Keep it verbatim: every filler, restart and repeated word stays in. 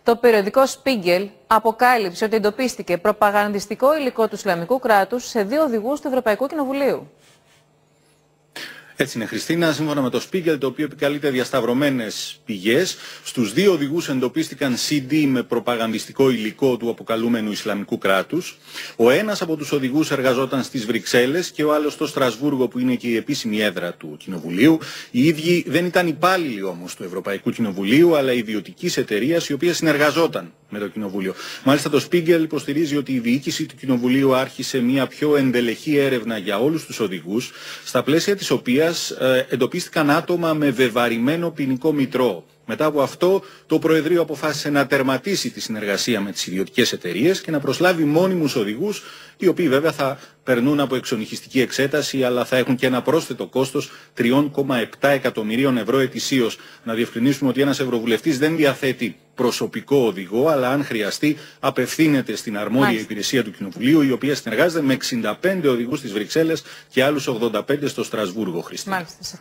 Το περιοδικό Spiegel αποκάλυψε ότι εντοπίστηκε προπαγανδιστικό υλικό του Ισλαμικού κράτους σε δύο οδηγούς του Ευρωπαϊκού Κοινοβουλίου. Έτσι είναι, Χριστίνα. Σύμφωνα με το Spiegel, το οποίο επικαλείται διασταυρωμένες πηγές, στους δύο οδηγούς εντοπίστηκαν σι ντι με προπαγανδιστικό υλικό του αποκαλούμενου Ισλαμικού κράτους. Ο ένας από τους οδηγούς εργαζόταν στις Βρυξέλλες και ο άλλος στο Στρασβούργο, που είναι και η επίσημη έδρα του Κοινοβουλίου. Οι ίδιοι δεν ήταν υπάλληλοι όμως του Ευρωπαϊκού Κοινοβουλίου, αλλά ιδιωτικής εταιρείας η οποία συνεργαζόταν με το Κοινοβούλιο. Μάλιστα, το Spiegel υποστηρίζει ότι η διοίκηση του Κοινοβουλίου άρχισε μια πιο ενδελεχή έρευνα για όλους τους οδηγούς, στα πλαίσια της οποίας εντοπίστηκαν άτομα με βεβαρημένο ποινικό μητρό. Μετά από αυτό, το Προεδρείο αποφάσισε να τερματίσει τη συνεργασία με τις ιδιωτικές εταιρείες και να προσλάβει μόνιμους οδηγούς, οι οποίοι βέβαια θα περνούν από εξονυχιστική εξέταση, αλλά θα έχουν και ένα πρόσθετο κόστος τρία κόμμα επτά εκατομμυρίων ευρώ ετησίως. Να διευκρινίσουμε ότι ένας ευρωβουλευτής δεν διαθέτει προσωπικό οδηγό, αλλά αν χρειαστεί απευθύνεται στην αρμόδια Μάλιστα. υπηρεσία του Κοινοβουλίου, η οποία συνεργάζεται με εξήντα πέντε οδηγούς στις Βρυξέλλες και άλλους ογδόντα πέντε στο Στρασβούργο, Χριστίνα.